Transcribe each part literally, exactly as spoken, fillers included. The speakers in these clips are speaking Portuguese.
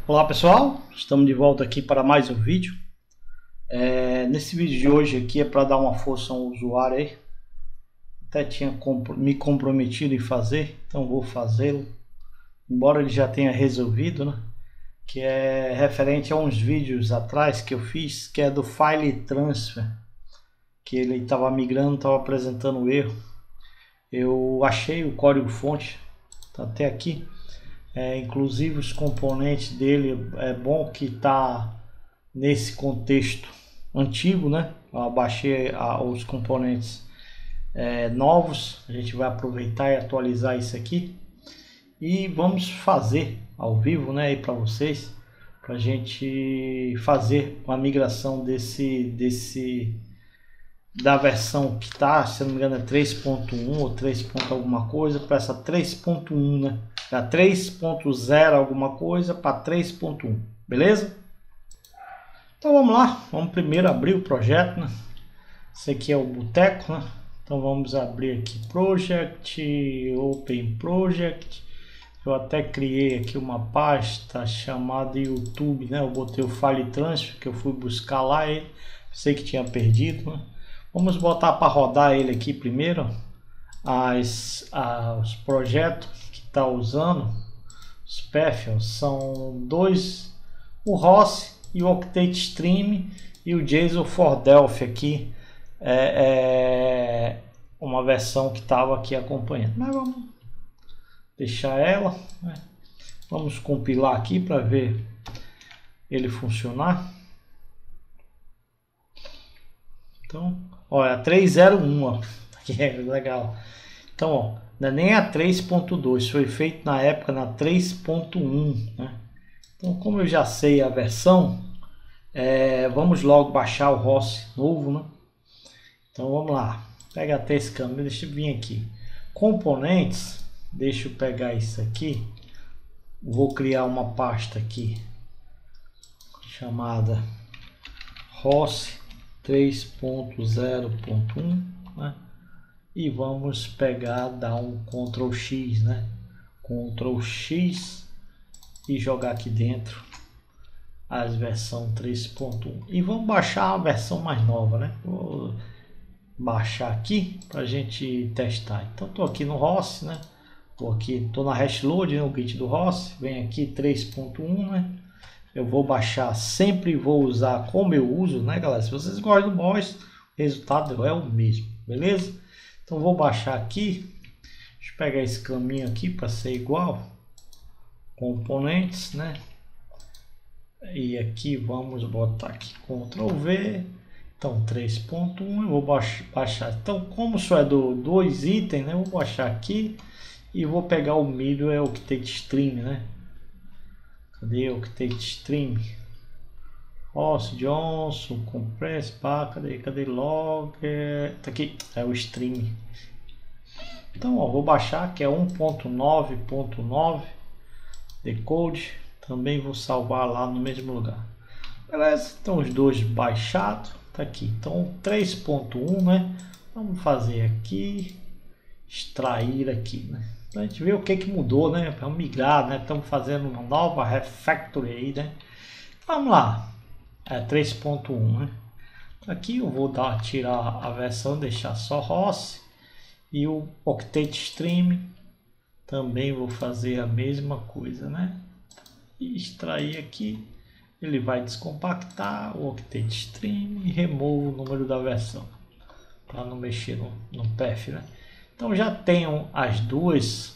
Olá pessoal, estamos de volta aqui para mais um vídeo. É, nesse vídeo de hoje aqui é para dar uma força ao usuário aí. Até tinha me comprometido em fazer, então vou fazê-lo. Embora ele já tenha resolvido, né? Que é referente a uns vídeos atrás que eu fiz, que é do File Transfer. Que ele estava migrando, estava apresentando erro. Eu achei o código fonte, tá até aqui. É, inclusive os componentes dele, é bom que tá nesse contexto antigo, né? Eu baixei a, os componentes é, novos, a gente vai aproveitar e atualizar isso aqui e vamos fazer ao vivo, né, aí para vocês, para a gente fazer uma migração desse desse da versão que tá, se não me engano é três ponto um ou três. alguma coisa para essa três ponto um, né? Da três ponto zero alguma coisa para três ponto um, beleza? Então vamos lá, vamos primeiro abrir o projeto, né? Esse aqui é o Boteco, né? Então vamos abrir aqui Project, Open Project. Eu até criei aqui uma pasta chamada YouTube, né? Eu botei o File Transfer, que eu fui buscar lá ele, sei que tinha perdido, né? Vamos botar para rodar ele aqui primeiro, as, as, os projetos que está usando, os paths, são dois, o R O S e o Octave Stream e o JSON for Delphi aqui, é, é uma versão que estava aqui acompanhando, mas vamos deixar ela, né? Vamos compilar aqui para ver ele funcionar. Então, olha, a três zero um, ó, que é legal. Então, ó, não é nem a três ponto dois, foi feito na época na três ponto um, né? Então, como eu já sei a versão, é, vamos logo baixar o R O S novo, né? Então, vamos lá. Pega até esse caminho, deixa eu vir aqui. Componentes, deixa eu pegar isso aqui. Vou criar uma pasta aqui chamada R O S três ponto zero ponto um, né? E vamos pegar, dar um control X, né? control X e jogar aqui dentro as versão três ponto um e vamos baixar a versão mais nova, né? Vou baixar aqui para a gente testar. Então tô aqui no R O S, né? Tô aqui, tô na Hashload, né? O Git do R O S, vem aqui três ponto um, né? Eu vou baixar, sempre vou usar como eu uso, né, galera? Se vocês gostam do Boss, o resultado é o mesmo, beleza? Então vou baixar aqui, deixa eu pegar esse caminho aqui para ser igual, componentes, né? E aqui vamos botar aqui control V, então três ponto um, eu vou baixar. Então como só é do dois itens, né? Eu vou baixar aqui e vou pegar o milho, é o Octave Stream, né? Cadê o Octave Stream? Ross, Johnson, Compress, pá, cadê, cadê log? Tá aqui, é o stream. Então, ó, vou baixar, que é um ponto nove ponto nove decode. Também vou salvar lá no mesmo lugar. Beleza, então os dois baixados, tá aqui. Então, três ponto um, né? Vamos fazer aqui, extrair aqui, né? A gente vê o que que mudou, né? Vamos migrar, né? Estamos fazendo uma nova refactory aí, né? Vamos lá. É três ponto um, né? Aqui eu vou dar, tirar a versão, deixar só R O S e o Octave Stream também vou fazer a mesma coisa, né? E extrair aqui, ele vai descompactar o Octave Stream e removo o número da versão para não mexer no, no path, né? Então já tenho as duas,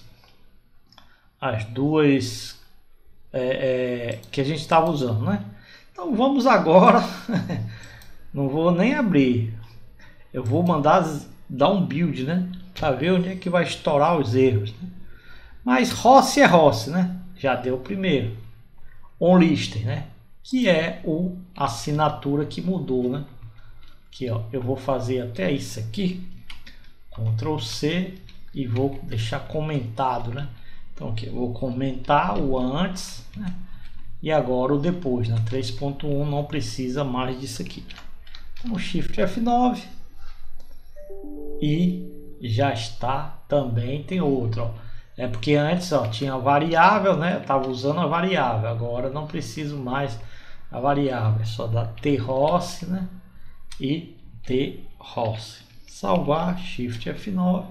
as duas é, é, que a gente estava usando, né? Então vamos agora, não vou nem abrir, eu vou mandar dar um build, né? Para ver onde é que vai estourar os erros, né? Mas R O S é R O S, né? Já deu o primeiro, onLister, né? Que é o assinatura que mudou, né? Aqui, ó, eu vou fazer até isso aqui. control C e vou deixar comentado, né? Então aqui eu vou comentar o antes, né? E agora o depois, né? três ponto um não precisa mais disso aqui. Então Shift F nove e já está. Também tem outro, ó. É porque antes, ó, tinha a variável, né? Eu tava usando a variável. Agora não preciso mais a variável. É só dar troc, né? E troc. Salvar, Shift F nove.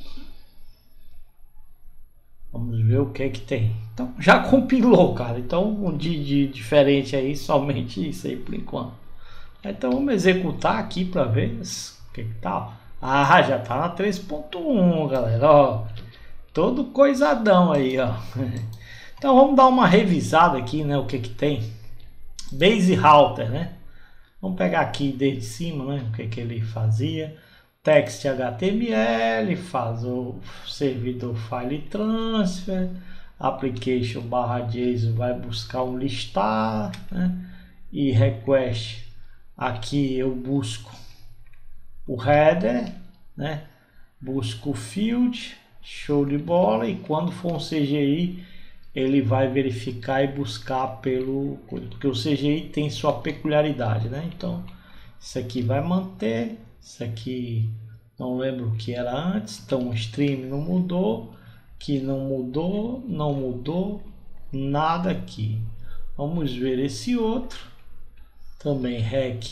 Vamos ver o que é que tem. Então, já compilou, cara. Então, de, de diferente aí, somente isso aí por enquanto. Então, vamos executar aqui para ver o que que tá. Ah, já tá na três ponto um, galera. Ó, todo coisadão aí, ó. Então, vamos dar uma revisada aqui, né? O que que tem. Base Router, né? Vamos pegar aqui desde cima, né? O que que ele fazia. Text H T M L, faz o servidor file transfer, application barra JSON vai buscar um listar, né? E request, aqui eu busco o header, né? Busco o field, show de bola, e quando for um C G I ele vai verificar e buscar pelo, porque o C G I tem sua peculiaridade, né? Então isso aqui vai manter. Isso aqui não lembro o que era antes. Então o stream não mudou. Que não mudou. Não mudou nada aqui. Vamos ver esse outro. Também rec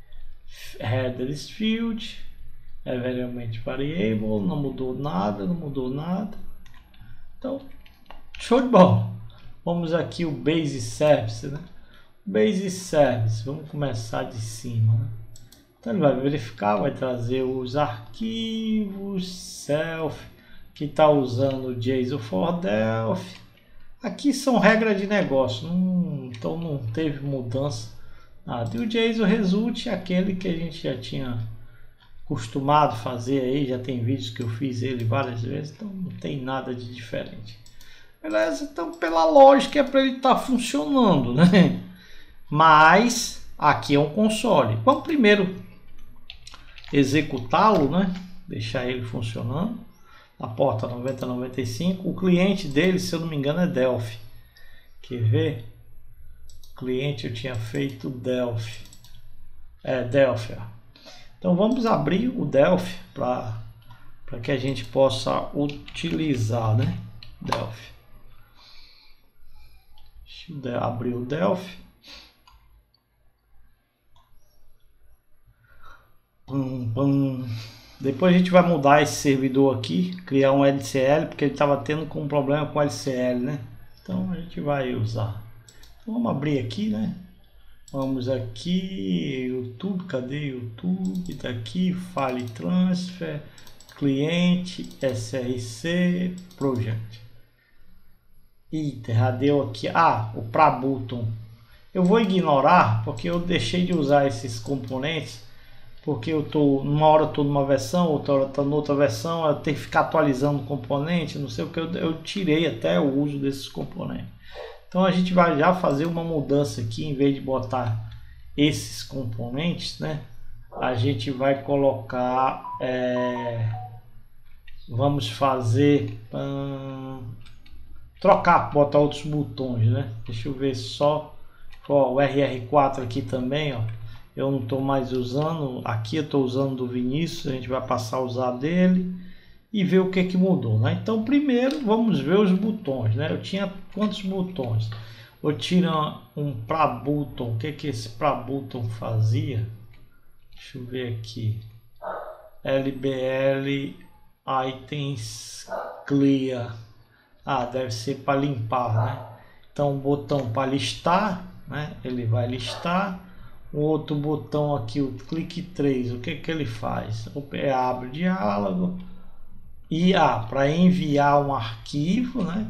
headers field. Eventualmente variable. Não mudou nada. Não mudou nada. Então show de bola. Vamos aqui o base service, né? Base service. Vamos começar de cima, né? Então ele vai verificar, vai trazer os arquivos, self, que está usando o JSON for Delphi. Aqui são regras de negócio, não, então não teve mudança nada. E o JSON result é aquele que a gente já tinha acostumado a fazer aí, já tem vídeos que eu fiz ele várias vezes, então não tem nada de diferente. Beleza? Então pela lógica é para ele estar tá funcionando, né? Mas aqui é um console. Vamos primeiro executá-lo, né? Deixar ele funcionando. A porta noventa noventa e cinco. O cliente dele, se eu não me engano, é Delphi. Quer ver? O cliente eu tinha feito Delphi. É Delphi. Ó. Então vamos abrir o Delphi para para que a gente possa utilizar, né? Delphi. Deixa eu abrir o Delphi. Pum, pum. Depois a gente vai mudar esse servidor aqui, criar um L C L, porque ele estava tendo com um problema com o L C L, né? Então a gente vai usar. Então, vamos abrir aqui, né? Vamos aqui, YouTube, cadê YouTube? Tá aqui, File Transfer, cliente, S R C, Project. Eita, já deu aqui. Ah, o pra button. Eu vou ignorar, porque eu deixei de usar esses componentes. Porque eu tô, uma hora eu tô numa versão, outra hora tô noutra versão, eu tenho que ficar atualizando o componente, não sei o que, eu, eu tirei até o uso desses componentes. Então a gente vai já fazer uma mudança aqui, em vez de botar esses componentes, né? A gente vai colocar, é, vamos fazer, hum, trocar, botar outros botões, né? Deixa eu ver só, ó, o R R quatro aqui também, ó. Eu não estou mais usando, aqui eu estou usando do Vinícius, a gente vai passar a usar dele e ver o que que mudou, né? Então primeiro vamos ver os botões, né? Eu tinha quantos botões? Eu tiro um pra button, o que que esse pra button fazia? Deixa eu ver aqui, L B L items clear, ah, deve ser para limpar, né? Então botão para listar, né? Ele vai listar. O outro botão aqui, o clique três, o que que ele faz? É abre diálogo. E ah, para enviar um arquivo, né?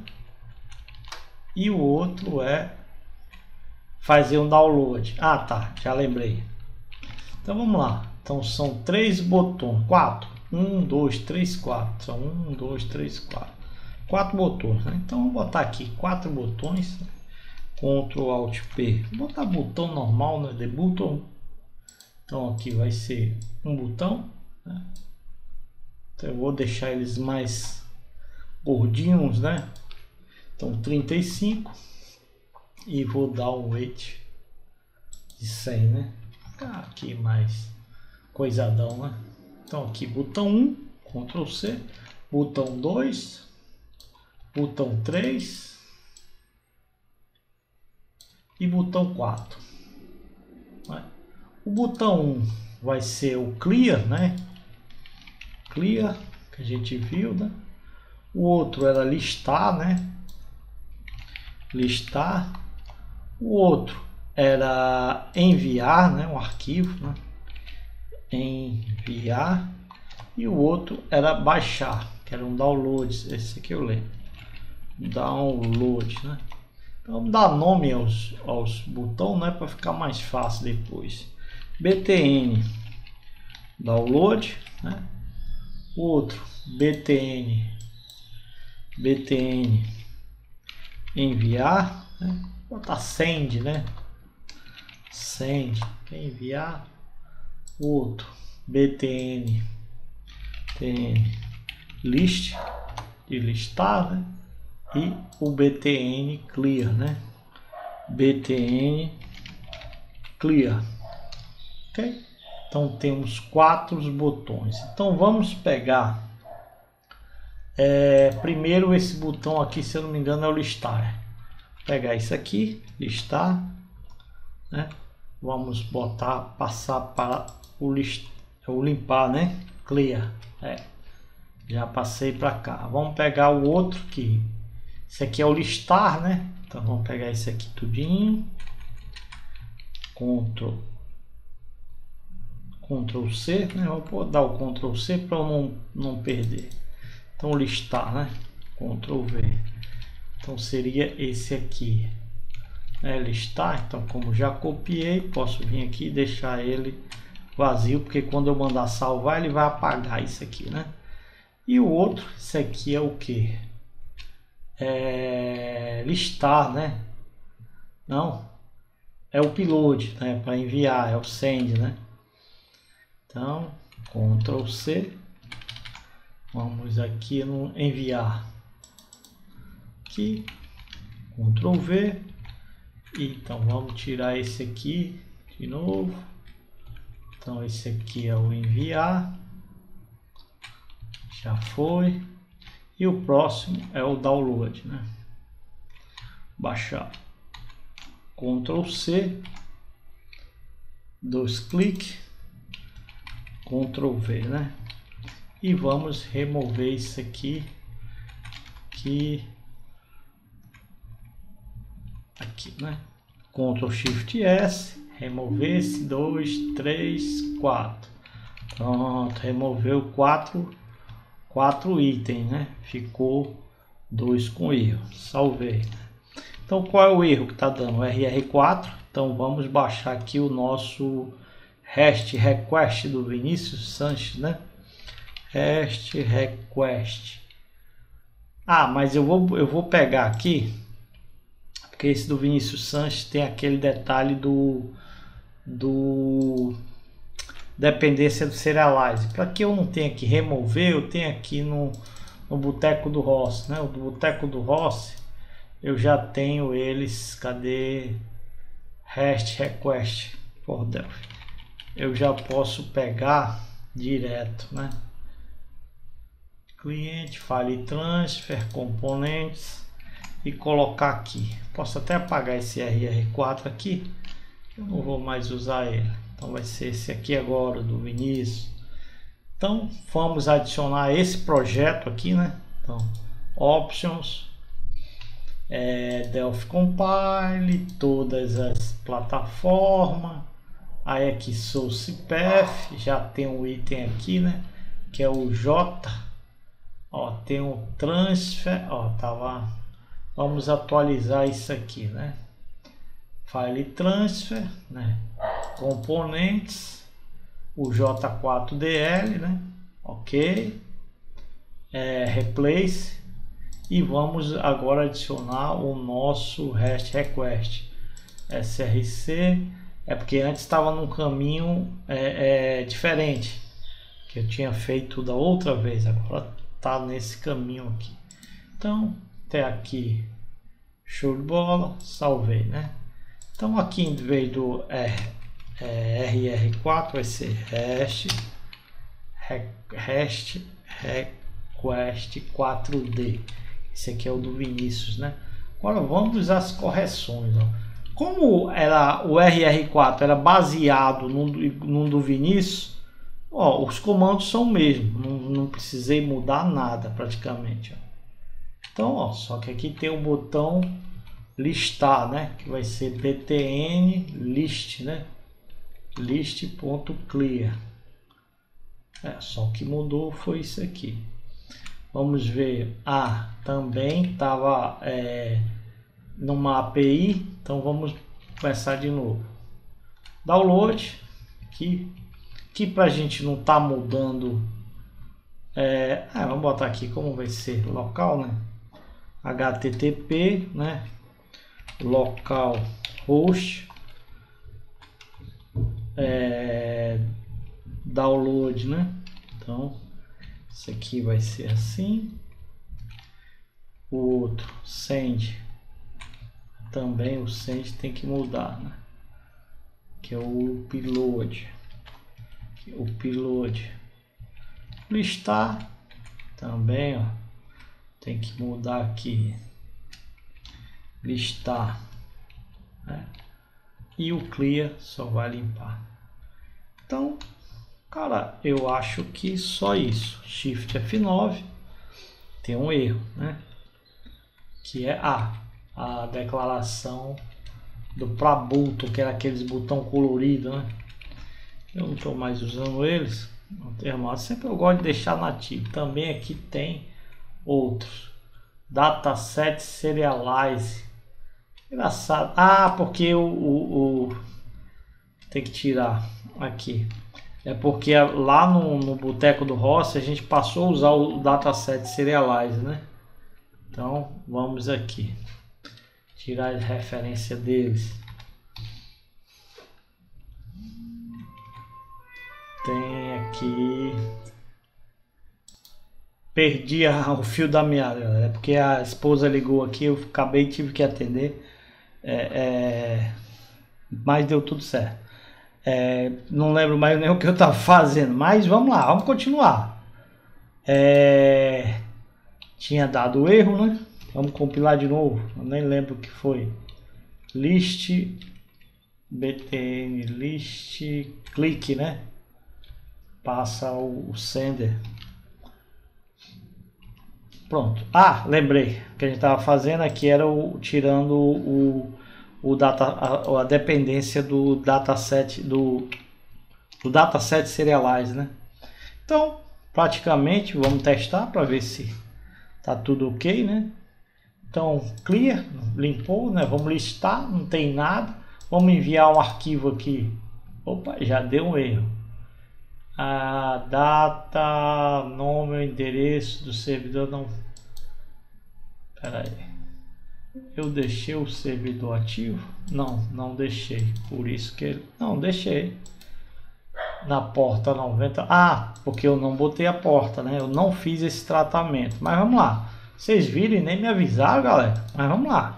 E o outro é fazer um download. Ah, tá, já lembrei. Então vamos lá. Então são três botões, quatro. Um, dois, três, quatro. São um, dois, três, quatro. Quatro botões, né? Então vamos botar aqui quatro botões. Ctrl Alt P, vou botar botão normal, né? The button. Então aqui vai ser um botão, né? Então eu vou deixar eles mais gordinhos, né? Então trinta e cinco e vou dar um weight de cem, né? Aqui mais coisadão, né? Então aqui botão um, Ctrl C, botão dois, botão três e botão quatro. O botão um vai ser o clear, né? Clear, que a gente viu, né? O outro era listar, né? Listar. O outro era enviar, né? Um arquivo, né? Enviar. E o outro era baixar, que era um download. Esse aqui eu lembro. Download, né? Então vamos dar nome aos, aos botões, né? Para ficar mais fácil depois. B T N download, né? O outro B T N B T N enviar, né? Vou botar send, né? Send, enviar. O outro B T N T N list, de listar, né? E o B T N clear, né? B T N clear. Ok? Então temos quatro botões. Então vamos pegar é, primeiro esse botão aqui, se eu não me engano é o listar. Vou pegar isso aqui, listar, né? Vamos botar, passar para o, list, o limpar, né? Clear. É. Já passei para cá. Vamos pegar o outro que esse aqui é o listar, né? Então vamos pegar esse aqui tudinho. Ctrl Ctrl C, né? Eu vou dar o Ctrl C para eu não, não perder. Então listar, né? Ctrl V. Então seria esse aqui, né? Listar. Então como já copiei, posso vir aqui e deixar ele vazio, porque quando eu mandar salvar ele vai apagar isso aqui, né? E o outro, esse aqui é o que? É listar, né? Não, é o upload, né? Para enviar, é o send, né? Então, Ctrl C, vamos aqui no enviar, aqui, Ctrl V, e então vamos tirar esse aqui de novo. Então esse aqui é o enviar, já foi, e o próximo é o download, né? Baixar, Ctrl C, dois cliques, Ctrl V, né? E vamos remover isso aqui, que aqui, né? Ctrl Shift S, remover esse dois, três, quatro. Pronto, removeu quatro, quatro itens, né? Ficou dois com erro. Salvei. Então qual é o erro que está dando? R R quatro. Então vamos baixar aqui o nosso REST request do Vinícius Sanches, né? REST request. Ah, mas eu vou eu vou pegar aqui, porque esse do Vinícius Sanches tem aquele detalhe do do dependência do serialize. Para que eu não tenha que remover, eu tenho aqui no no Boteco do Rossi, né? O do Boteco do Rossi eu já tenho eles. Cadê? REST request for Delphi. Eu já posso pegar direto, né? Cliente, file transfer, componentes e colocar aqui. Posso até apagar esse R R quatro aqui, eu não vou mais usar ele. Então vai ser esse aqui agora do Vinícius. Então vamos adicionar esse projeto aqui, né? Então options, é, Delphi Compile, todas as plataformas. Aí aqui source path, já tem um item aqui, né? Que é o J. Ó, tem um transfer, ó, tava. Vamos atualizar isso aqui, né? File transfer, né? Componentes, o J quatro D L, né? Ok. É, replace. E vamos agora adicionar o nosso REST request. S R C. É porque antes estava num caminho é, é, diferente, que eu tinha feito da outra vez, agora está nesse caminho aqui. Então, até aqui, show de bola, salvei, né? Então aqui em vez do R, é, R R quatro vai ser REST, REST request quatro D. Esse aqui é o do Vinícius, né? Agora vamos às correções, ó. Como era o R R quatro era baseado no, no do Vinícius, ó, os comandos são o mesmo, não, não precisei mudar nada praticamente, ó. Então, ó, só que aqui tem o botão listar, né, que vai ser btn list, né, list.clear. É, só que mudou foi isso aqui. Vamos ver, ah, também estava é, numa A P I, então vamos começar de novo. Download, aqui, aqui para a gente não tá mudando, é, ah, vamos botar aqui como vai ser local, né, H T T P, né, localhost, é, download, né, então isso aqui vai ser assim. O outro send, também o send tem que mudar, né, que é o upload, o upload. Listar também, ó, tem que mudar aqui, listar, né? E o clear só vai limpar. Então, cara, eu acho que só isso. Shift F nove, tem um erro, né, que é a a declaração do Prabuto, que era aqueles botão colorido, né? Eu não estou mais usando eles, não tem mais, sempre eu gosto de deixar nativo. Também aqui tem outros, dataset serialize, engraçado, ah, porque o, o, o tem que tirar aqui, é porque lá no, no Boteco do Rossi a gente passou a usar o dataset serialize, né? Então vamos aqui tirar a referência deles. Tem aqui, perdi a, o fio da meada, galera, porque a esposa ligou aqui, eu acabei tive que atender, é, é, mas deu tudo certo. É, não lembro mais nem o que eu estava fazendo, mas vamos lá, vamos continuar. É, tinha dado erro, né? Vamos compilar de novo, eu nem lembro o que foi. List btn list click, né? Passa o, o sender. Pronto. Ah, lembrei. O que a gente estava fazendo aqui era o, tirando o, o data, a, a dependência do dataset do, do dataset serialize, né? Então, praticamente, vamos testar para ver se tá tudo ok, né? Então, clear, limpou, né? Vamos listar, não tem nada. Vamos enviar um arquivo aqui. Opa, já deu um erro. A data, nome, endereço do servidor não. Pera aí. Eu deixei o servidor ativo? Não, não deixei. Por isso que ele. Não, deixei. Na porta noventa. Ah, porque eu não botei a porta, né? Eu não fiz esse tratamento. Mas vamos lá. Vocês viram e nem me avisaram, galera. Mas vamos lá.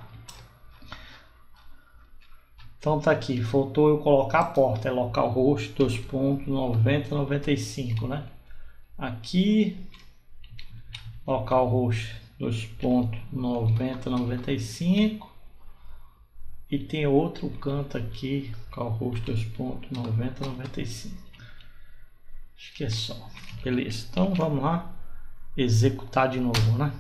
Então tá aqui, faltou eu colocar a porta, é localhost dois ponto noventa noventa e cinco, né? Aqui, localhost dois ponto noventa noventa e cinco, e tem outro canto aqui, localhost dois ponto noventa noventa e cinco. Acho que é só. Beleza, então vamos lá executar de novo, né?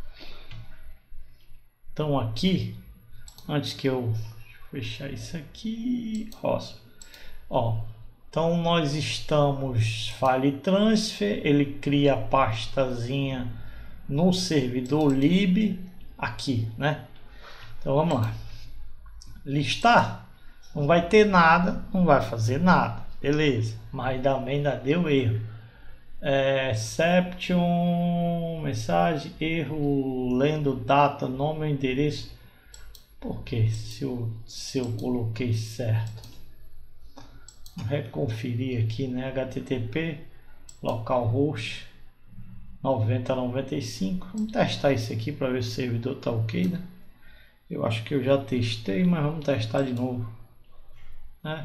Então aqui, antes que eu fechar isso aqui, ó, ó, então nós estamos file transfer, ele cria a pastazinha no servidor lib aqui, né? Então vamos lá, listar, não vai ter nada, não vai fazer nada, beleza, mas também ainda deu erro. É, exception, mensagem, erro, lendo data, nome, endereço. Porque se eu, se eu coloquei certo, vou reconferir aqui, né? H T T P localhost noventa noventa e cinco. Vamos testar isso aqui para ver se o servidor tá ok, né? Eu acho que eu já testei, mas vamos testar de novo, né?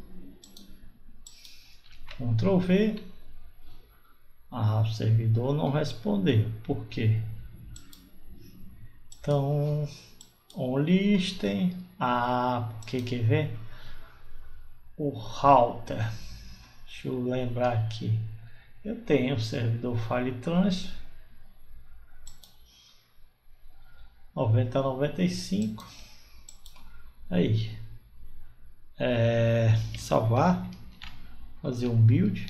Ctrl V. Ah, o servidor não respondeu. Por quê? Então, on listen, ah, que quer ver? O router, deixa eu lembrar aqui, eu tenho o servidor file transfer noventa noventa e cinco, aí, é, salvar, fazer um build,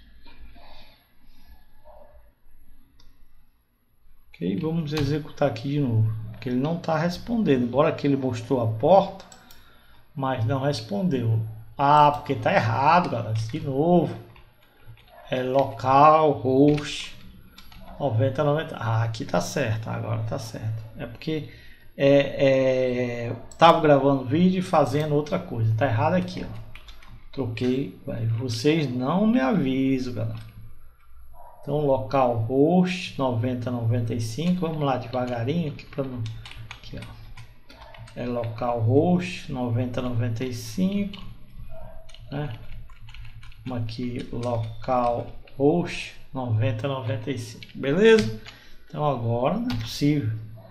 ok, vamos executar aqui de novo, porque ele não está respondendo, embora que ele mostrou a porta, mas não respondeu. Ah, porque tá errado, galera, de novo, é local host noventa noventa, ah, aqui tá certo, agora tá certo, é porque é, é, tava gravando vídeo e fazendo outra coisa, tá errado aqui, ó. Troquei, vocês não me avisam, galera. Então, localhost noventa noventa e cinco, vamos lá devagarinho aqui para não, aqui, ó. É localhost noventa noventa e cinco, né? Vamos aqui localhost noventa noventa e cinco, beleza? Então agora não é possível.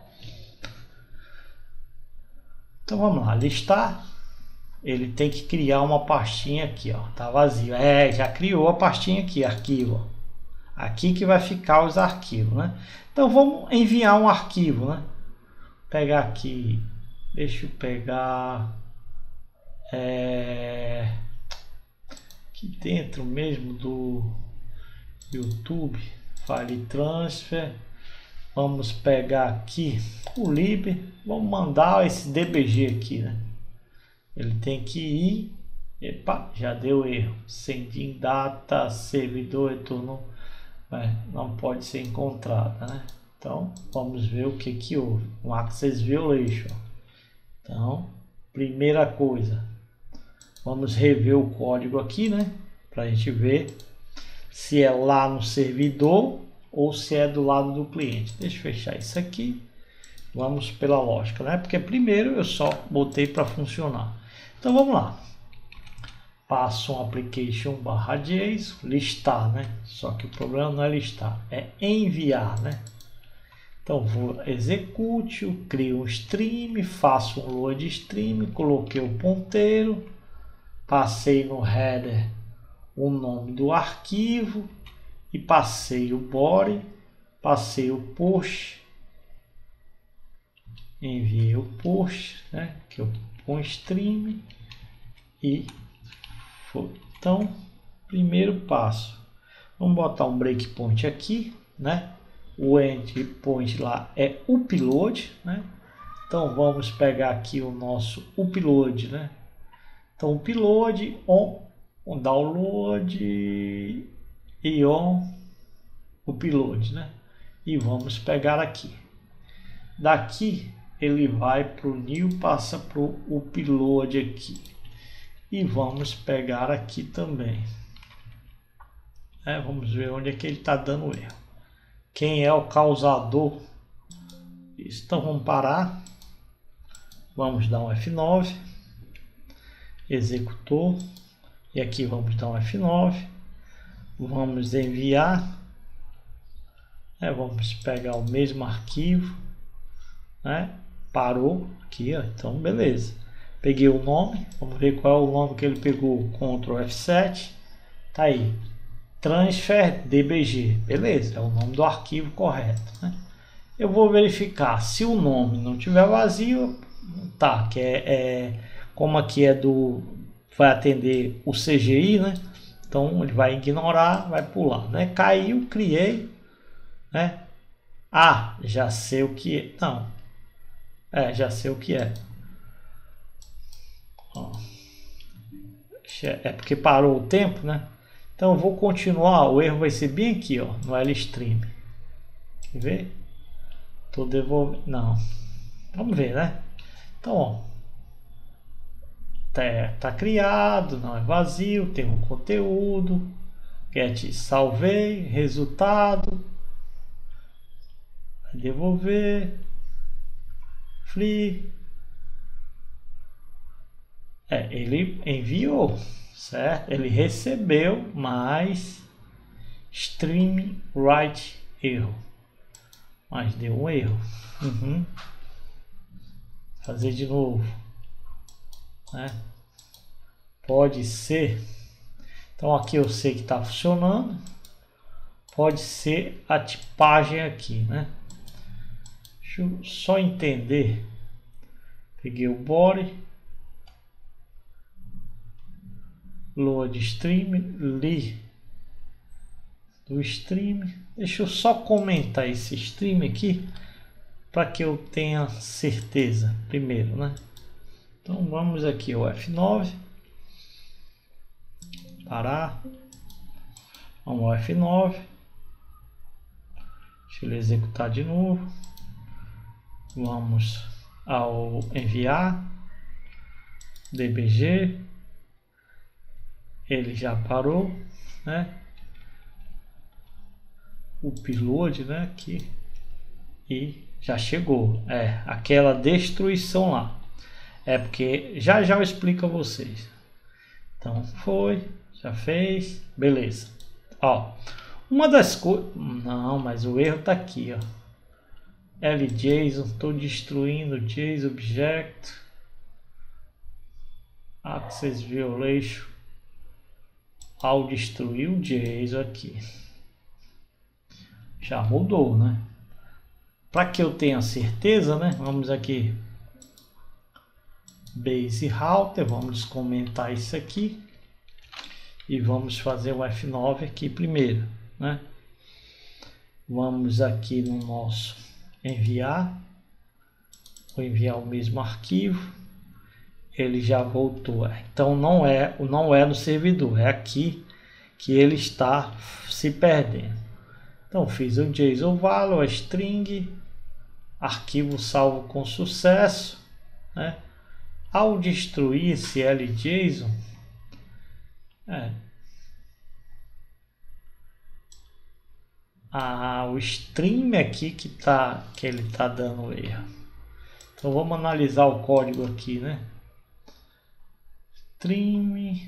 Então vamos lá, listar. Ele tem que criar uma pastinha aqui, ó, tá vazio. É, já criou a pastinha aqui, arquivo. Aqui que vai ficar os arquivos, né? Então vamos enviar um arquivo, né? Pegar aqui, deixa eu pegar é, aqui dentro mesmo do YouTube, file transfer. Vamos pegar aqui o lib, vamos mandar esse dbg aqui, né? Ele tem que ir, epa, já deu erro, sending data, servidor retornou, não pode ser encontrada, né? Então vamos ver o que que houve, um access violation. Então, primeira coisa, vamos rever o código aqui, né? Para a gente ver se é lá no servidor ou se é do lado do cliente. Deixa eu fechar isso aqui. Vamos pela lógica, né? Porque primeiro eu só botei para funcionar. Então vamos lá. Passo um application barra json, listar, né? Só que o problema não é listar, é enviar, né? Então vou execute, eu crio um stream, faço um load stream, coloquei o ponteiro, passei no header o nome do arquivo e passei o body, passei o post, enviei o post, né? Que eu com stream e foi. Então, primeiro passo, vamos botar um breakpoint aqui, né? O endpoint lá é upload, né? Então vamos pegar aqui o nosso upload, né? Então upload on, on download e on upload, né? E vamos pegar aqui. Daqui ele vai para o new, passa para o upload aqui. E vamos pegar aqui também. É, vamos ver onde é que ele está dando erro. Quem é o causador? Então vamos parar. Vamos dar um F nove. Executou. E aqui vamos dar um F nove. Vamos enviar. É, vamos pegar o mesmo arquivo. Né? Parou aqui, ó. Então beleza. Peguei o nome, vamos ver qual é o nome que ele pegou. control F sete, tá aí, transfer dbg, beleza, é o nome do arquivo correto, né? Eu vou verificar se o nome não tiver vazio, tá, que é, é como aqui é do, vai atender o C G I, né? Então ele vai ignorar, vai pular, né? Caiu, criei, né? Ah, já sei o que é, não, é, já sei o que é. É porque parou o tempo, né? Então eu vou continuar. O erro vai ser bem aqui, ó, no LStream. Quer ver? Tô devolvendo. Não. Vamos ver, né? Então, ó, tá, tá criado, não é vazio, tem um conteúdo. Get salvei, resultado. Vai devolver. Free. É, ele enviou, certo? Ele recebeu, mas stream write erro, mas deu um erro. Uhum. fazer de novo, né? Pode ser, então aqui eu sei que está funcionando, pode ser a tipagem aqui, né? Deixa eu só entender. Peguei o body, load stream, li do stream. Deixa eu só comentar esse stream aqui para que eu tenha certeza primeiro, né? Então vamos aqui o F nove, parar, vamos ao F nove, deixa ele executar de novo, vamos ao enviar, D B G, ele já parou, né? O upload, né, aqui, e já chegou, é, aquela destruição lá, é porque já já eu explico a vocês. Então foi, já fez, beleza. Ó, uma das coisas, não, mas o erro tá aqui, ó, LJSON, estou destruindo JSON Object, Access Violation, ao destruir o JSON aqui. Já mudou, né? Para que eu tenha certeza, né? Vamos aqui, Base Router, vamos comentar isso aqui e vamos fazer o F nove aqui primeiro, né? Vamos aqui no nosso enviar, vou enviar o mesmo arquivo, ele já voltou. Então não é, não é no servidor, é aqui que ele está se perdendo. Então fiz o JSON value, a string, arquivo salvo com sucesso, né? Ao destruir esse LJSON, é, ah, o stream aqui que tá, que ele tá dando erro. Então vamos analisar o código aqui, né? Stream,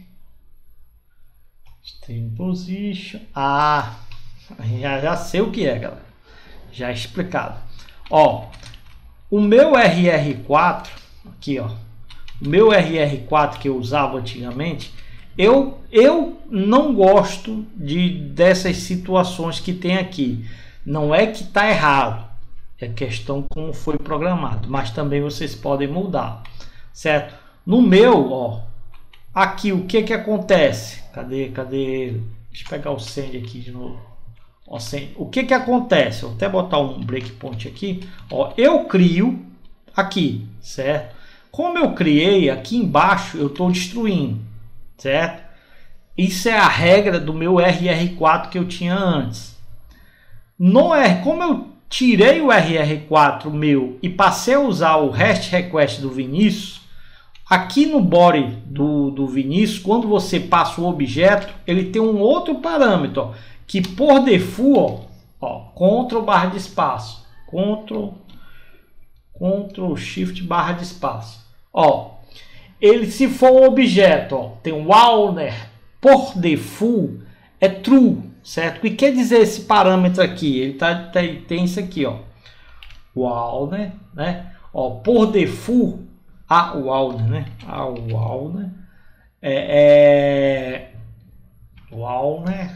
stream position, ah, já, já sei o que é, galera, já explicado. Ó, o meu R R quatro aqui, ó, o meu R R quatro que eu usava antigamente, eu eu não gosto de dessas situações que tem aqui. Não é que tá errado, é questão como foi programado, mas também vocês podem mudar, certo? No meu, ó, aqui o que que acontece? Cadê, cadê ele? Deixa eu pegar o send aqui de novo. Ó, send. O que que acontece? Vou até botar um breakpoint aqui. Ó, eu crio aqui, certo? Como eu criei, aqui embaixo eu estou destruindo, certo? Isso é a regra do meu R R quatro que eu tinha antes. No R, como eu tirei o R R quatro meu e passei a usar o REST request do Vinícius, aqui no body do, do Vinícius, quando você passa o objeto, ele tem um outro parâmetro, ó, que por default, ó, Ctrl barra de espaço, Ctrl, Ctrl Shift barra de espaço, ó, ele se for um objeto, ó, tem um owner, por default é true, certo? O que quer dizer esse parâmetro aqui? Ele tá, tá, tem isso aqui, ó, o owner, né? Ó, por default, a o owner, né? A o owner é, é o owner,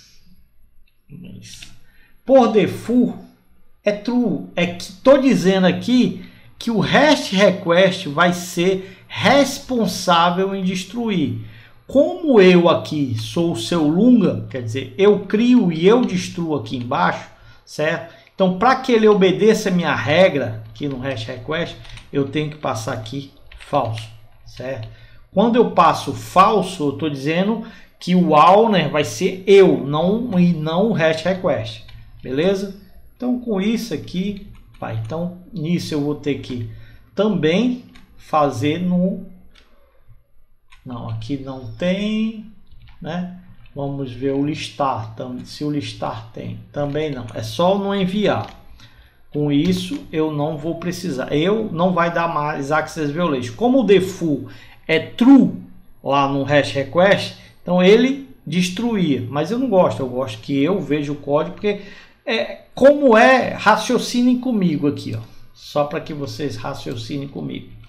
por default é true. É que tô dizendo aqui que o REST request vai ser responsável em destruir. Como eu aqui sou o seu Lunga, quer dizer, eu crio e eu destruo aqui embaixo, certo? Então, para que ele obedeça a minha regra aqui no REST request, eu tenho que passar aqui falso, certo? Quando eu passo falso, eu estou dizendo que o owner vai ser eu, não e não o REST request, beleza? Então, com isso aqui, vai. Então, nisso eu vou ter que também fazer no... Não, aqui não tem, né? Vamos ver o listar, se o listar tem. Também não, é só no enviar. Com isso, eu não vou precisar. Eu não vai dar mais access violation. Como o default é true lá no REST request, então ele destruía. Mas eu não gosto, eu gosto que eu veja o código, porque é, como é, raciocinem comigo aqui, ó. Só para que vocês raciocinem comigo.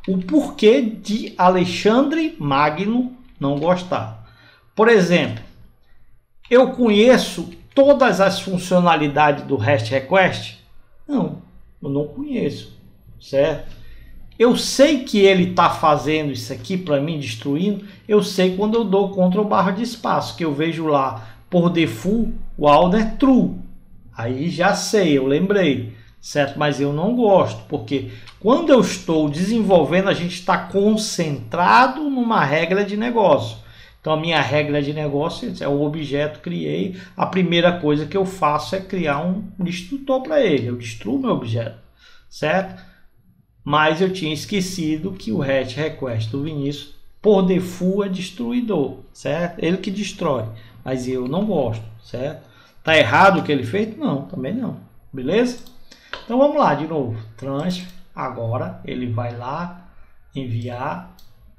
o porquê de Alexandre Magno não gostar. Por exemplo, eu conheço todas as funcionalidades do REST Request? Não, eu não conheço, certo? Eu sei que ele está fazendo isso aqui para mim, destruindo. Eu sei quando eu dou Ctrl barra de espaço, que eu vejo lá, por default, o Alder True. Aí já sei, eu lembrei, certo? Mas eu não gosto, porque quando eu estou desenvolvendo, a gente está concentrado numa regra de negócio. Então, a minha regra de negócio é o objeto, criei. A primeira coisa que eu faço é criar um destrutor para ele. Eu destruo meu objeto, certo? Mas eu tinha esquecido que o REST Request do Vinícius, por default, é destruidor, certo? Ele que destrói, mas eu não gosto, certo? Tá errado o que ele fez? Não, também não. Beleza? Então vamos lá de novo. Transfer. Agora ele vai lá enviar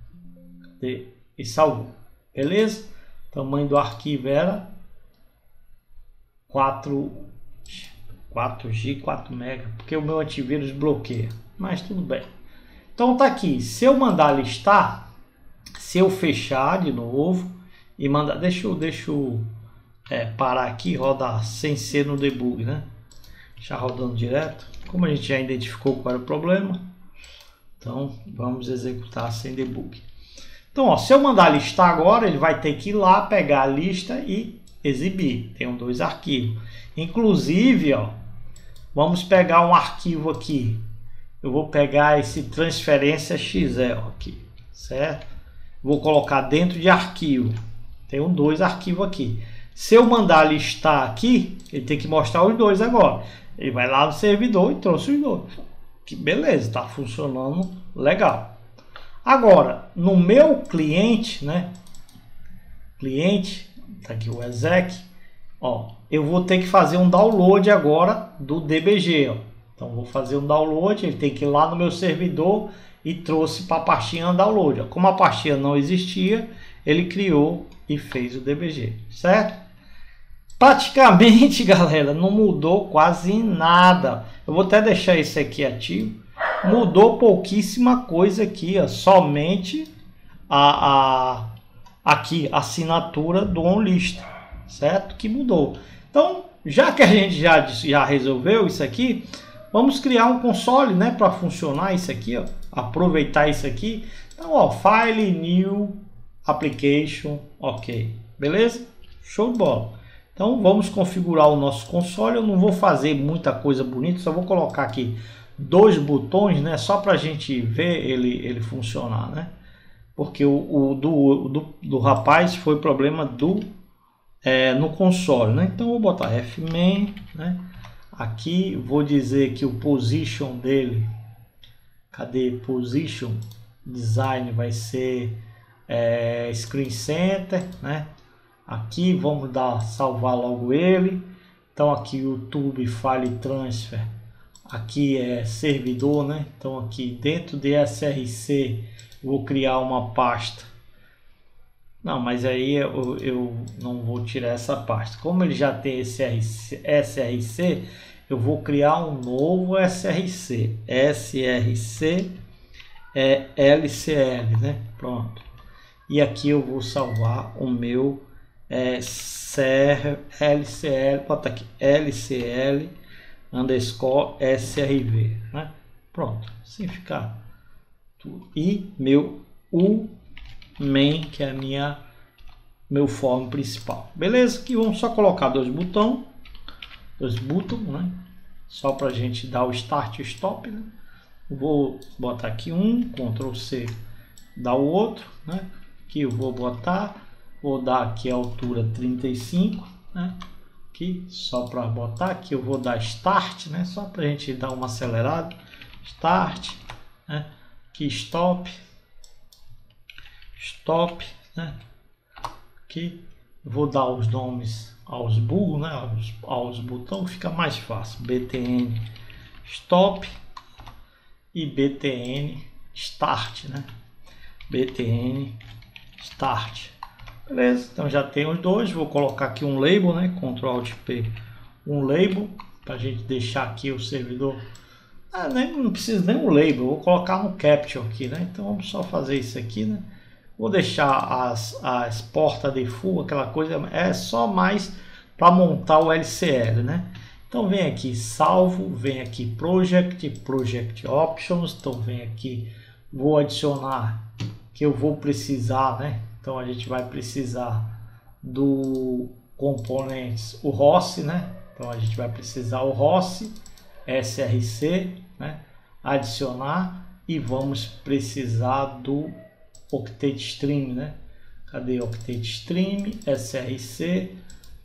e salvou. Beleza? Tamanho do arquivo era quatro G, quatro mega, porque o meu antivírus bloqueia. Mas tudo bem. Então tá aqui. Se eu mandar listar, se eu fechar de novo e mandar, deixa eu, deixa eu é, parar aqui, rodar sem ser no debug, né? Já rodando direto. Como a gente já identificou qual era o problema, então vamos executar sem debug. Então, ó, se eu mandar listar agora, ele vai ter que ir lá pegar a lista e exibir. Tem dois arquivos. Inclusive, ó, vamos pegar um arquivo aqui. Eu vou pegar esse transferência X L aqui, certo? Vou colocar dentro de arquivo. Tem um dois arquivos aqui. Se eu mandar listar aqui, ele tem que mostrar os dois agora. Ele vai lá no servidor e trouxe os dois. Que beleza, está funcionando legal. Agora, no meu cliente, né? Cliente, tá aqui o exec, ó, eu vou ter que fazer um download agora do D B G, ó. Então vou fazer um download, ele tem que ir lá no meu servidor e trouxe para a pastinha download. Ó. Como a pastinha não existia, ele criou e fez o D B G, certo? Praticamente, galera, não mudou quase nada. Eu vou até deixar esse aqui ativo. Mudou pouquíssima coisa aqui, ó, somente a, a aqui a assinatura do onList, certo? Que mudou. Então, já que a gente já, já resolveu isso aqui, vamos criar um console, né, para funcionar isso aqui, ó, aproveitar isso aqui. Então, ó, File, New, Application, ok, beleza? Show de bola. Então, vamos configurar o nosso console. Eu não vou fazer muita coisa bonita, só vou colocar aqui dois botões, né, só para a gente ver ele, ele funcionar, né? Porque o, o do, do, do rapaz foi problema do é, no console, né? Então, vou botar fmain, né? Aqui vou dizer que o position dele, cadê? Position design vai ser é, screen center, né? Aqui vamos dar salvar logo ele. Então aqui o YouTube file transfer, aqui é servidor, né? Então aqui dentro de S R C vou criar uma pasta. Não, mas aí eu, eu não vou tirar essa pasta. Como ele já tem esse S R C, eu vou criar um novo S R C. S R C é L C L, né? Pronto. E aqui eu vou salvar o meu é, L C L, bota aqui L C L underscore S R V, né? Pronto, assim ficar tudo. E meu U main, que é a minha meu form principal, beleza? Que vamos só colocar dois botões, dois botões, né? Só para a gente dar o start e stop, né? Vou botar aqui um, Ctrl C, dar o outro, né? Aqui eu vou botar, vou dar aqui a altura trinta e cinco, né? Aqui só para botar, aqui eu vou dar start, né? Só para a gente dar uma acelerada, start, né? Aqui stop, stop, né? Aqui vou dar os nomes aos bugs, né? Aos, aos botões, fica mais fácil. B T N stop e B T N start, né? B T N start. Beleza, então já tem os dois. Vou colocar aqui um label, né? Ctrl Alt P, um label, para a gente deixar aqui o servidor Ah, nem, não precisa nem o label, vou colocar no capture aqui, né? Então vamos só fazer isso aqui, né? Vou deixar as, as portas de full, aquela coisa, é só mais para montar o L C L, né? Então vem aqui salvo, vem aqui project, project options, então vem aqui, vou adicionar que eu vou precisar, né? Então a gente vai precisar do componentes, o R O S, né? Então a gente vai precisar o R O S, S R C, né? Adicionar, e vamos precisar do Octet Stream, né? Cadê Octet Stream? S R C,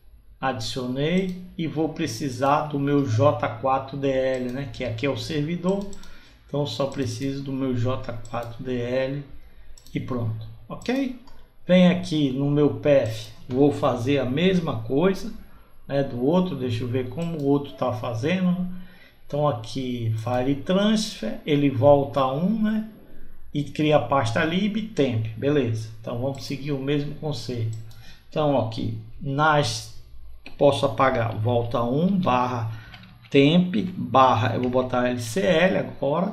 adicionei, e vou precisar do meu J quatro D L, né? Que aqui é o servidor, então só preciso do meu J quatro D L e pronto, ok? Vem aqui no meu path, vou fazer a mesma coisa, né, do outro. Deixa eu ver como o outro está fazendo. Então aqui file transfer, ele volta a um, né, e cria a pasta lib temp, beleza. Então vamos seguir o mesmo conceito. Então aqui nas posso apagar, volta um barra temp barra, eu vou botar L C L agora,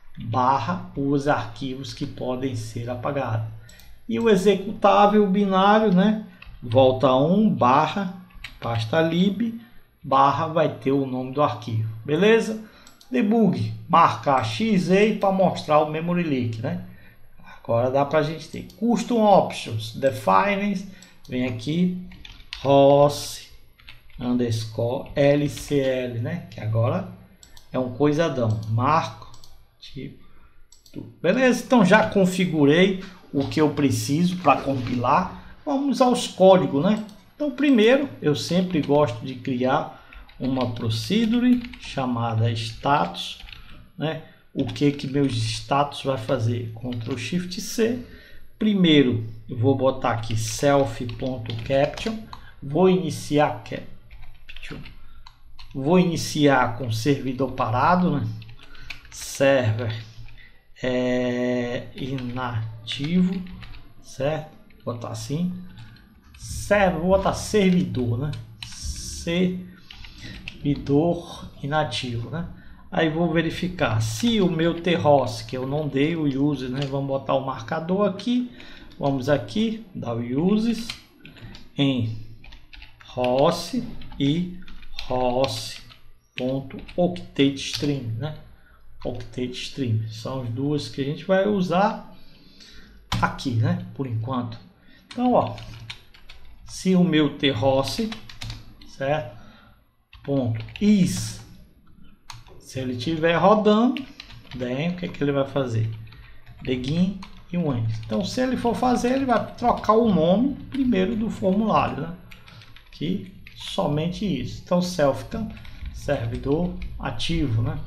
barra os arquivos que podem ser apagados. E o executável binário, né, volta um barra pasta lib barra vai ter o nome do arquivo, beleza? Debug, marcar X E para mostrar o memory leak, né? Agora dá para a gente ter custom options, define, vem aqui R O S underscore L C L, né? Que agora é um coisadão, marco tipo tudo. Beleza? Então já configurei o que eu preciso para compilar. Vamos aos códigos, né? Então primeiro eu sempre gosto de criar uma procedure chamada status, né? O que que meus status vai fazer? Ctrl Shift C. Primeiro eu vou botar aqui self.caption, vou iniciar caption, vou iniciar com servidor parado, né? Server é inativo, certo? Vou botar assim, server, vou botar servidor, né? Servidor inativo, né? Aí vou verificar se o meu tros, que eu não dei o user, né? Vamos botar o marcador aqui, vamos aqui, dar o uses em R O S e R O S.octetstream, né? octetstream são as duas que a gente vai usar aqui, né? Por enquanto. Então, ó, se o meu tros, certo? Ponto is, se ele estiver rodando, bem, o que, que ele vai fazer? Begin e um end. Então, se ele for fazer, ele vai trocar o nome primeiro do formulário, né? Que somente isso. Então, self servidor ativo, né?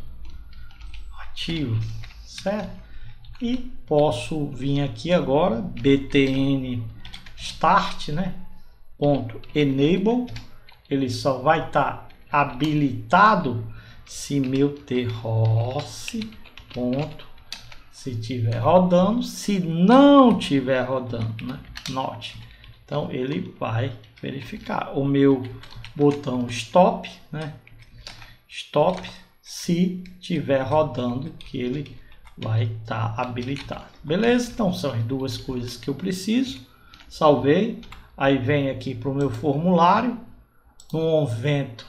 Ativo, certo? E posso vir aqui agora, btn start, né? Ponto enable, ele só vai estar habilitado se meu tros ponto se tiver rodando, se não tiver rodando, né? Not. Então ele vai verificar o meu botão stop, né? Stop se tiver rodando, que ele vai estar habilitado, beleza? Então são as duas coisas que eu preciso. Salvei, aí vem aqui para o meu formulário, no evento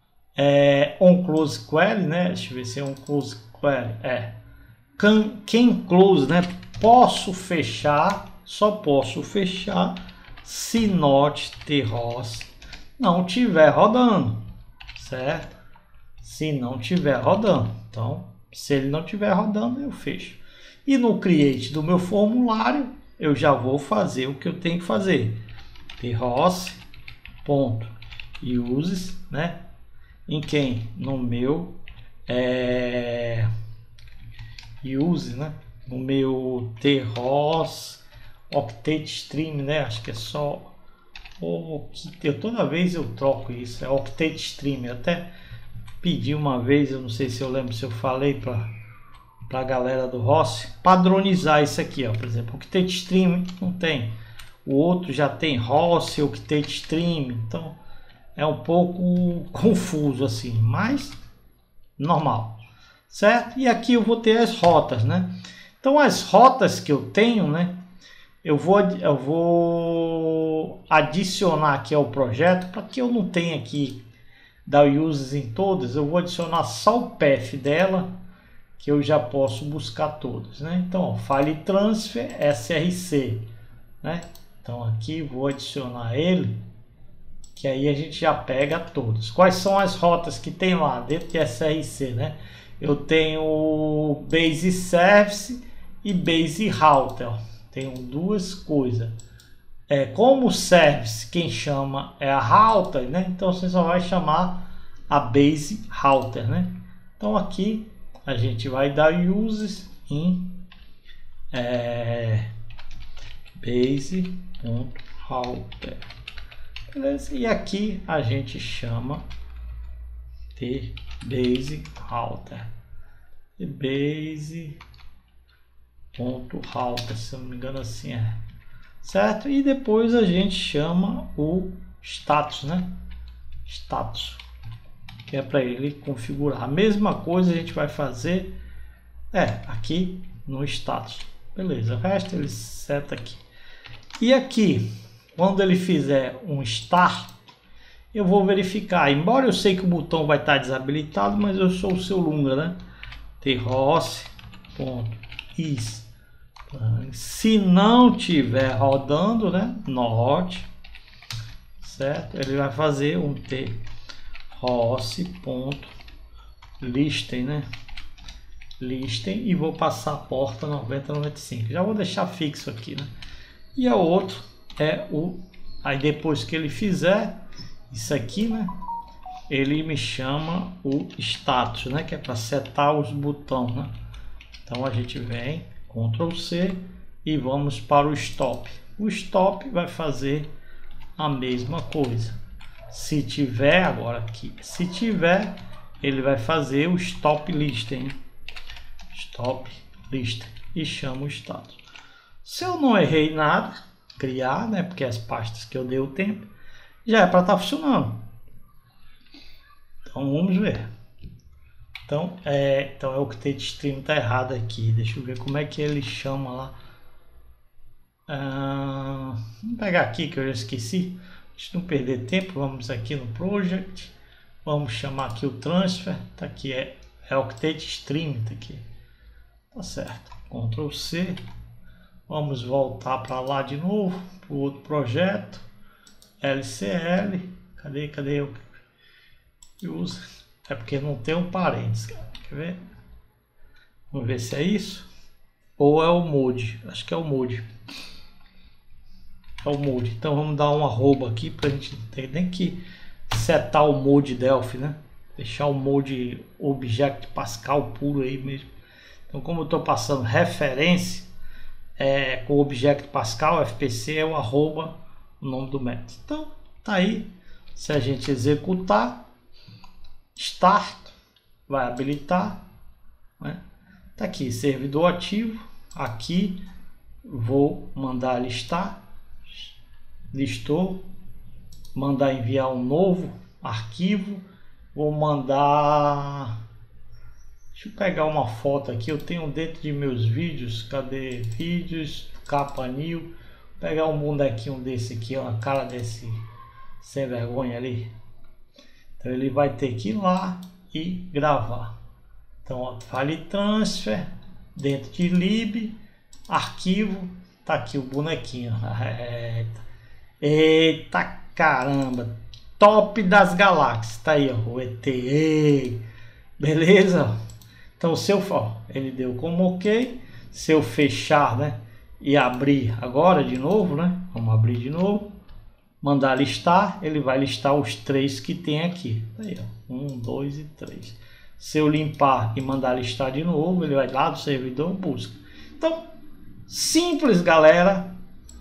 é on close query, né? Deixa eu ver se é on close query, é quem close, né? Posso fechar, só posso fechar se not tros não tiver rodando, certo? Se não tiver rodando, então se ele não tiver rodando eu fecho. E no create do meu formulário eu já vou fazer o que eu tenho que fazer, tros ponto uses, né? Em quem? No meu é, use, né? No meu tros octetstream, né? Acho que é só o eu toda vez eu troco isso, é octetstream. Eu até pedi uma vez, eu não sei se eu lembro se eu falei para para a galera do R O S padronizar isso aqui, ó. Por exemplo, octetstream não tem, o outro já tem R O S, octetstream, então é um pouco confuso assim, mas normal. certo? E aqui eu vou ter as rotas, né? Então as rotas que eu tenho, né? Eu vou, eu vou adicionar aqui ao projeto, para que eu não tenha aqui dar uses em todas, eu vou adicionar só o path dela, que eu já posso buscar todos, né? Então, ó, file transfer src, né? Então aqui vou adicionar ele, que aí a gente já pega todos. Quais são as rotas que tem lá dentro de src, né? Eu tenho base service e base router, ó. Tenho duas coisas. É, como o service quem chama é a router, né? Então você só vai chamar a base router, né? Então aqui a gente vai dar uses em é, base.router, beleza? E aqui a gente chama de base router, e base.router, se eu não me engano assim é, certo? E depois a gente chama o status, né? Status, que é para ele configurar. A mesma coisa a gente vai fazer é aqui no status, beleza? O resto ele seta aqui. E aqui, quando ele fizer um start, eu vou verificar. Embora eu sei que o botão vai estar desabilitado, mas eu sou o seu Lunga, né? T-host.is. Se não tiver rodando, né? Not, certo? Ele vai fazer um t-host.listen, né? Listen, e vou passar a porta noventa noventa e cinco. Já vou deixar fixo aqui, né? E a outro é o, aí depois que ele fizer isso aqui, né? Ele me chama o status, né? Que é para setar os botões, né? Então a gente vem control C e vamos para o stop. O stop vai fazer a mesma coisa. Se tiver agora aqui, se tiver, ele vai fazer o stop listen, stop listen, e chama o status. Se eu não errei nada, criar, né? Porque as pastas que eu dei o tempo já é para estar funcionando. Então vamos ver. Então é, então é o Octet Stream tá errado aqui. Deixa eu ver como é que ele chama lá. Ah, vamos pegar aqui que eu já esqueci. Deixa eu não perder tempo. Vamos aqui no project. Vamos chamar aqui o transfer. Tá aqui, é, é Octet Stream, tá aqui. Tá certo. control C. Vamos voltar para lá de novo, para o outro projeto. L C L. Cadê, cadê o usa? É porque não tem um parênteses. Quer ver? Vamos ver se é isso. Ou é o mode. Acho que é o mode. É o mode. Então vamos dar um arroba aqui para a gente não ter nem que setar o mode Delphi, né? Deixar o mode Object Pascal puro aí mesmo. Então, como eu estou passando referência é, com o Object Pascal, F P C é o arroba, o nome do método. Então, tá aí. Se a gente executar, start, vai habilitar, né? Tá aqui, servidor ativo. Aqui vou mandar listar, listou, mandar enviar um novo arquivo, vou mandar, deixa eu pegar uma foto aqui, eu tenho dentro de meus vídeos, cadê vídeos, capa new, vou pegar um bonequinho desse aqui, ó, a cara desse sem vergonha ali. Então ele vai ter que ir lá e gravar. Então, ó, file transfer, dentro de lib, arquivo, tá aqui o bonequinho. Eita, eita caramba, top das galáxias, tá aí, ó, o E T, beleza? Então, se eu for, ele deu como ok, se eu fechar, né, e abrir agora de novo, né, vamos abrir de novo, mandar listar, ele vai listar os três que tem aqui, aí, ó, um, dois e três. Se eu limpar e mandar listar de novo, ele vai lá do servidor, busca. Então, simples, galera.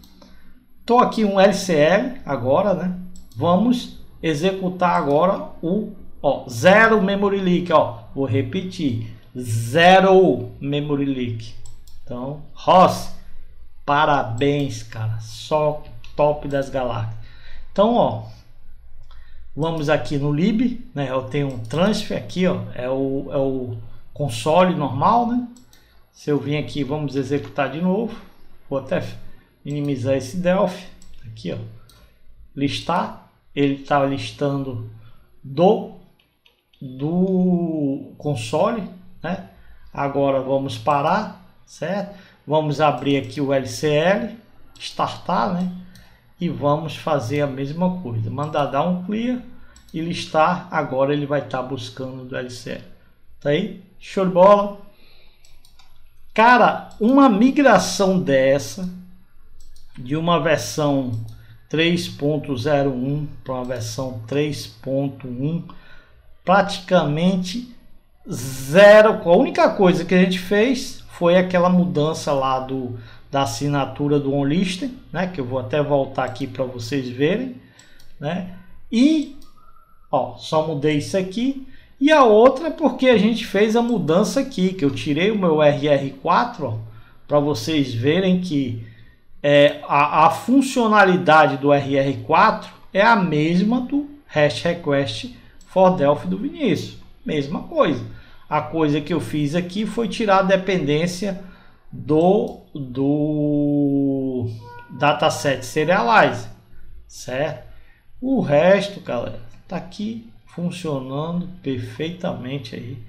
Tô aqui um L C L agora, né? Vamos executar agora o, ó, zero memory leak, ó. Vou repetir, zero memory leak. Então, Ross, parabéns, cara. Só top das galáxias. Então, ó, vamos aqui no lib, né? Eu tenho um transfer aqui, ó, é o, é o console normal, né? Se eu vim aqui, vamos executar de novo. Vou até minimizar esse Delphi. Aqui, ó. Listar. Ele está listando do, do console, né? Agora vamos parar, certo? Vamos abrir aqui o L C L, startar, né? E vamos fazer a mesma coisa. Mandar dar um clear e listar. Agora ele vai estar buscando do L C L. Tá aí? Show de bola. Cara, uma migração dessa, de uma versão três ponto zero um para uma versão três ponto um, praticamente zero. A única coisa que a gente fez foi aquela mudança lá do, da assinatura do OnLister, né? Que eu vou até voltar aqui para vocês verem, né? E ó, só mudei isso aqui. E a outra porque a gente fez a mudança aqui, que eu tirei o meu R R quatro, para vocês verem que é, a, a funcionalidade do R R quatro é a mesma do Hash Request for Delphi do Vinícius. Mesma coisa. A coisa que eu fiz aqui foi tirar a dependência do, do dataset serialize, certo? O resto, galera, tá aqui funcionando perfeitamente aí.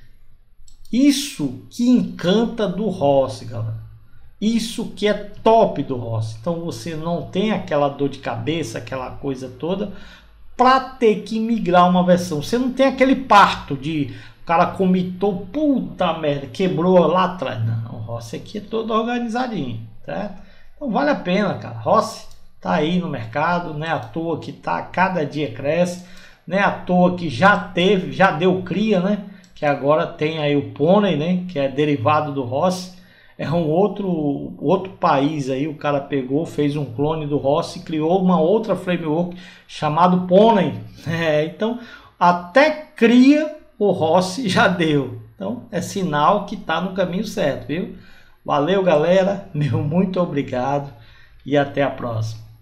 Isso que encanta do Rossi, galera. Isso que é top do Rossi. Então você não tem aquela dor de cabeça, aquela coisa toda para ter que migrar uma versão. Você não tem aquele parto de o cara comitou, puta merda, quebrou lá atrás. Não, o Rossi aqui é todo organizadinho, certo? Então vale a pena, cara. Rossi tá aí no mercado, não é à toa que tá, cada dia cresce, não é à toa que já teve, já deu cria, né? Que agora tem aí o Pônei, né? Que é derivado do Rossi. É um outro, outro país aí, o cara pegou, fez um clone do Rossi e criou uma outra framework chamado Pônei. É, então, até cria o Rossi já deu. Então, é sinal que tá no caminho certo, viu? Valeu, galera. Meu muito obrigado e até a próxima.